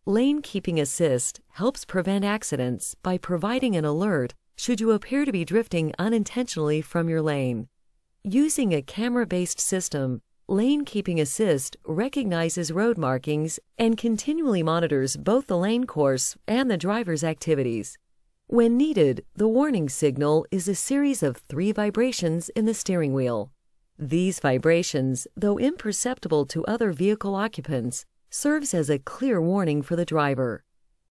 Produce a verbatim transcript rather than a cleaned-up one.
Lane Keeping Assist helps prevent accidents by providing an alert should you appear to be drifting unintentionally from your lane. Using a camera-based system, Lane Keeping Assist recognizes road markings and continually monitors both the lane course and the driver's activities. When needed, the warning signal is a series of three vibrations in the steering wheel. These vibrations, though imperceptible to other vehicle occupants, serves as a clear warning for the driver.